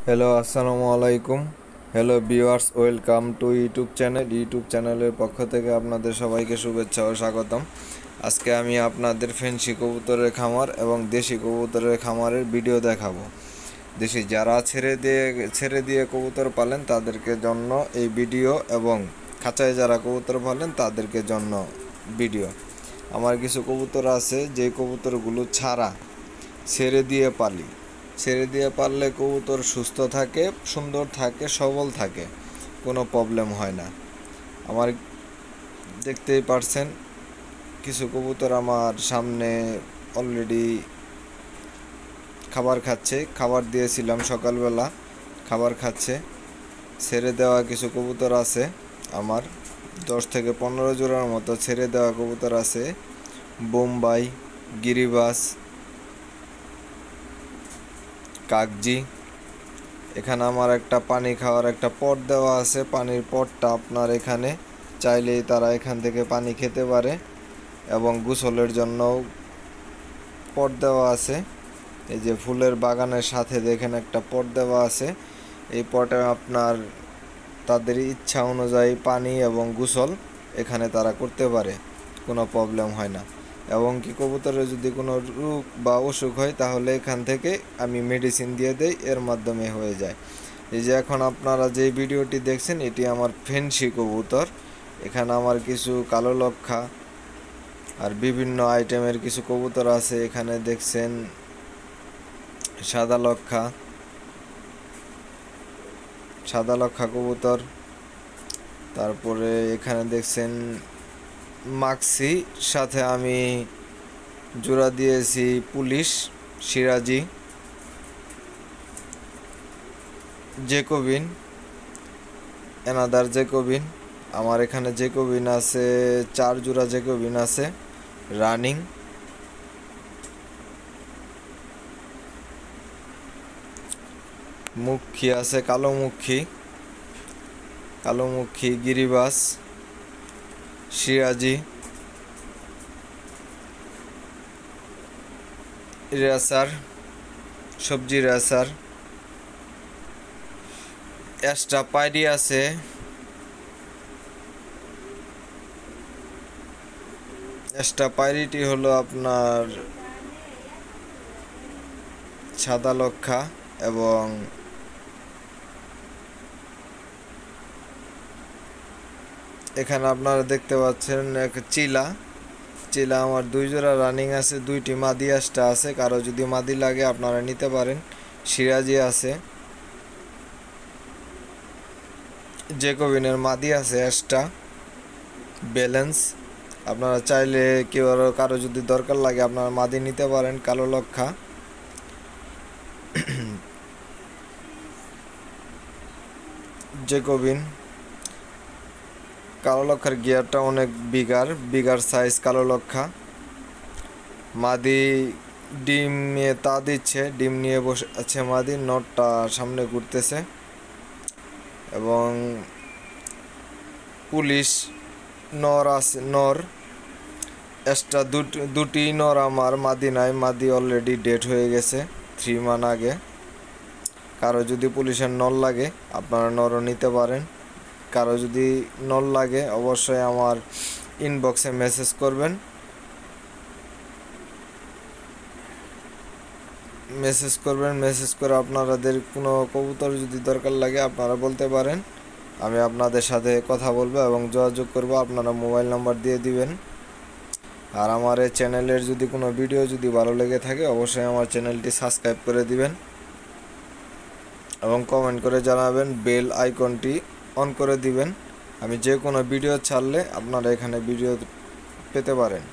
Hello, আসসালামু আলাইকুম। Hello viewers, welcome to YouTube channel. YouTube চ্যানেলের পক্ষ থেকে আপনাদের সবাইকে শুভেচ্ছা ও স্বাগতম। আজকে আমি আপনাদের ফেন্সি কবুতরের খামার এবং দেশি কবুতরের খামারের ভিডিও দেখাবো। দেশি যারা ছেড়ে দিয়ে কবুতর পালেন তাদেরকে জন্য এই ভিডিও, এবং খাঁচায় যারা কবুতর পালেন তাদেরকে জন্য ভিডিও। আমার কিছু কবুতর আছে যে কবুতরগুলো ছেড়ে দিয়ে পারলে কবুতর সুস্থ থাকে, সুন্দর থাকে, সবল থাকে, কোনো প্রবলেম হয় না। আমার দেখতেই পারছেন কিছু কবুতর আমার সামনে অলরেডি খাবার খাচ্ছে। খাবার দিয়েছিলাম সকালবেলা, খাবার খাচ্ছে। ছেড়ে দেওয়া কিছু কবুতর আছে আমার, 10 থেকে 15 জোড়ার মতো ছেড়ে দেওয়া কবুতর আছে। বোম্বাই, গিরিবাস, কাকজি। এখানে আমার একটা পানি খাওয়ার একটা পট দেওয়া আছে। পানির পটটা আপনার এখানে চাইলেই তারা এখান থেকে পানি খেতে পারে, এবং গোসলের জন্যও পট দেওয়া আছে। এই যে ফুলের বাগানের সাথে দেখেন একটা পট দেওয়া আছে। এই পটে আপনার তাদের ইচ্ছা অনুযায়ী পানি এবং গোসল এখানে তারা করতে পারে, কোনো প্রবলেম হয় না। এবং কি কবুতরের যদি কোনো রোগ বা অসুখ হয় তাহলে এখান থেকে আমি মেডিসিন দিয়ে দেই, এর মাধ্যমে হয়ে যায়। এই যে এখন আপনারা যে ভিডিওটি দেখছেন এটি আমার ফেন্সি কবুতর। এখানে আমার কিছু কালো লক্ষা আর বিভিন্ন আইটেমের কিছু কবুতর আছে। এখানে দেখছেন সাদা লক্ষা কবুতর। তারপরে এখানে দেখছেন মাক্সি, সাথে আমি জোড়া দিয়েছি পুলিশ, সিরাজি, জেকোবিন, এনাদার জেকোবিন। আমার এখানে জেকোবিন আছে 4 জোড়া জেকোবিন আছে রানিং। মুখী আছে কালোমুখী, গিরিবাস, সিরাজি, রেসার, সবজি রেসার, এক্সট্রা পাইরি আছে। এক্সট্রা পাইরিটি হলো আপনার সাদা লক্ষা, এবং এখানে আপনারা দেখতে পাচ্ছেন এক চিলা। আমার 2 জোড়া রানিং আছে, 2টি মাদি এক্সট্রা আছে। কারো যদি মাদি লাগে আপনারা নিতে পারেন। সিরাজি আছে, জেকোবিনের মাদি আছে এক্সট্রা ব্যালেন্স। আপনারা চাইলে কারো যদি দরকার লাগে আপনারা মাদি নিতে পারেন। কালো লক্ষা, জেকোবিন। কালো লক্ষার গিয়ারটা অনেক বিগার সাইজ। কালো লক্ষা মাদি ডিম নিয়ে দিচ্ছে, ডিম নিয়ে বসে আছে মাদি। নটটা সামনে ঘুরতেছে। এবং পুলিশ নর এক্সট্রা দুটি নর আমার, মাদি নাই। মাদি অলরেডি ডেট হয়ে গেছে 3 মাস আগে। কারো যদি পুলিশের নর লাগে আপনারা নরও নিতে পারেন। কারো যদি নর লাগে অবশ্যই আমার ইনবক্সে মেসেজ করবেন। মেসেজ করে আপনাদের কোনো কবুতর যদি দরকার লাগে আপনারা বলতে পারেন। আমি আপনাদের সাথে কথা বলবো এবং যোগাযোগ করব। আপনারা মোবাইল নাম্বার দিয়ে দিবেন। আর আমার এই চ্যানেলের যদি কোনো ভিডিও যদি ভালো লেগে থাকে অবশ্যই আমার চ্যানেলটি সাবস্ক্রাইব করে দিবেন এবং কমেন্ট করে জানাবেন। বেল আইকনটি অন করে দিবেন। আমি যে কোনো ভিডিও ছাড়লে আপনারা এখানে ভিডিও পেতে পারেন।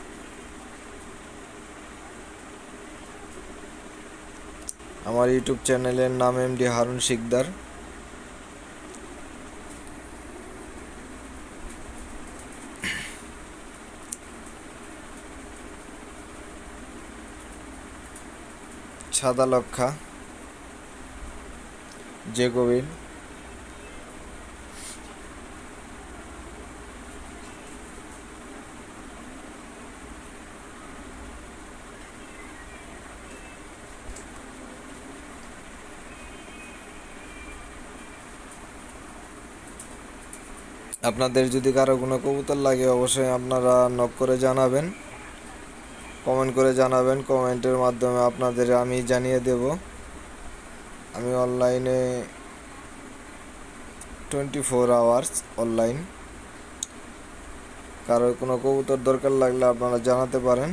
আমার ইউটিউব চ্যানেলের নাম এমডি হারুন শিকদার। সাদা লক্ষা, জেকোবিন, আপনাদের যদি কারো কোনো কবুতর লাগে অবশ্যই আপনারা নক করে জানাবেন, কমেন্ট করে জানাবেন। কমেন্টের মাধ্যমে আপনাদের আমি জানিয়ে দেব। আমি অনলাইনে 24 আওয়ার্স অনলাইন। কারো কোনো কবুতর দরকার লাগলে আপনারা জানাতে পারেন।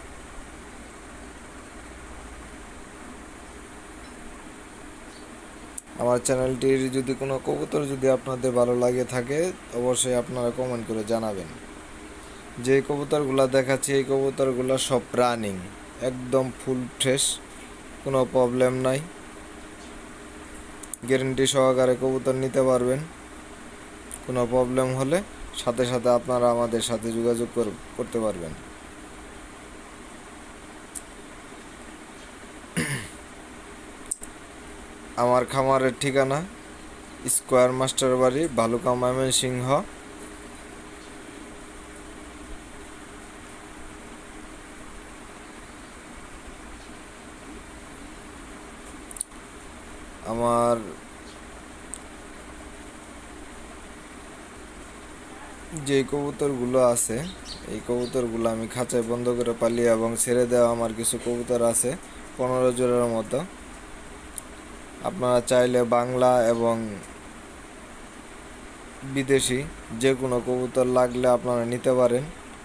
আমার চ্যানেলটির যদি কোনো কবুতর যদি আপনাদের ভালো লাগে থাকে অবশ্যই আপনারা কমেন্ট করে জানাবেন। যে কবুতরগুলো দেখাচ্ছি এই কবুতরগুলো সব রানিং, একদম ফুল ফ্রেশ, কোনো প্রবলেম নাই। গ্যারেন্টি সহকারে কবুতর নিতে পারবেন। কোনো প্রবলেম হলে সাথে সাথে আপনারা আমাদের সাথে যোগাযোগ করতে পারবেন। আমার খামারের ঠিকানা স্কোয়ার মাস্টার বাড়ি, ভালুকা, ময়মনসিংহ। আমার যে কবুতরগুলো আছে এই কবুতরগুলো আমি খাঁচায় বন্ধ করে পালি এবং ছেড়ে দেওয়া আমার কিছু কবুতর আছে 15 জোড়ার মতো। আপনারা চাইলে বাংলা এবং বিদেশি যে কোনো কবুতর লাগলে আপনারা নিতে পারেন।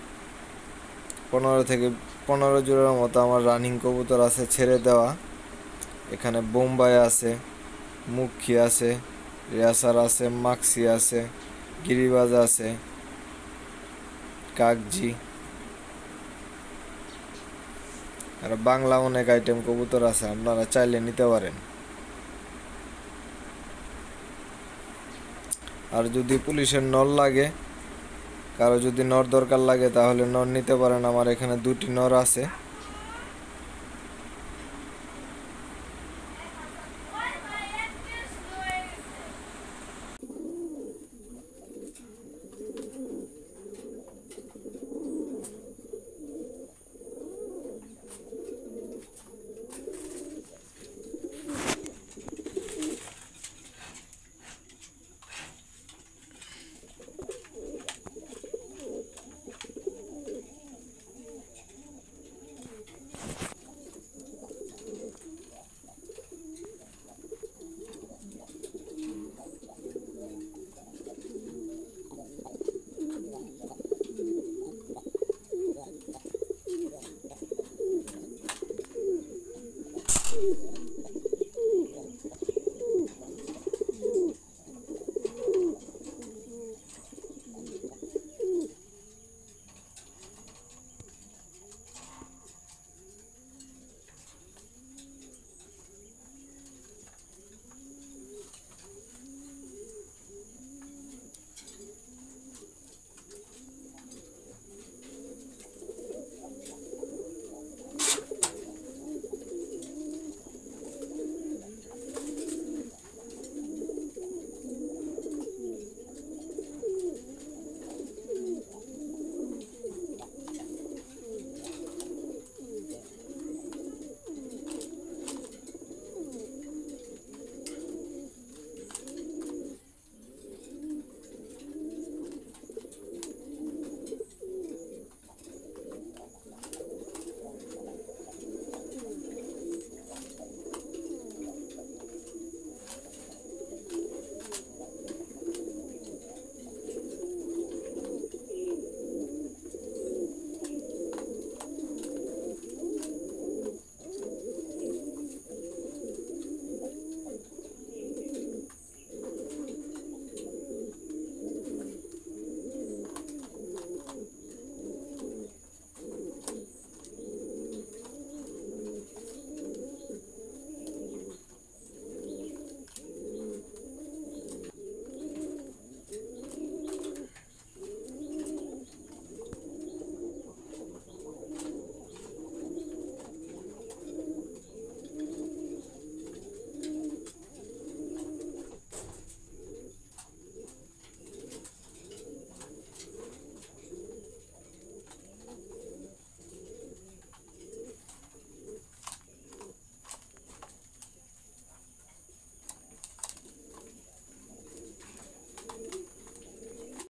15 জোড়ার মতো আমার রানিং কবুতর আছে ছেড়ে দেওয়া। এখানে বোম্বাই আছে, মুখী আছে, রেসার আছে, মাক্সি আছে, গিরিবাজ আছে, কাকজি, আর বাংলা অনেক আইটেম কবুতর আছে, আপনারা চাইলে নিতে পারেন। আর যদি পুলিশের নর লাগে, কারো যদি নর দরকার লাগে তাহলে নর নিতে পারেন। আমার এখানে 2টি নর আছে।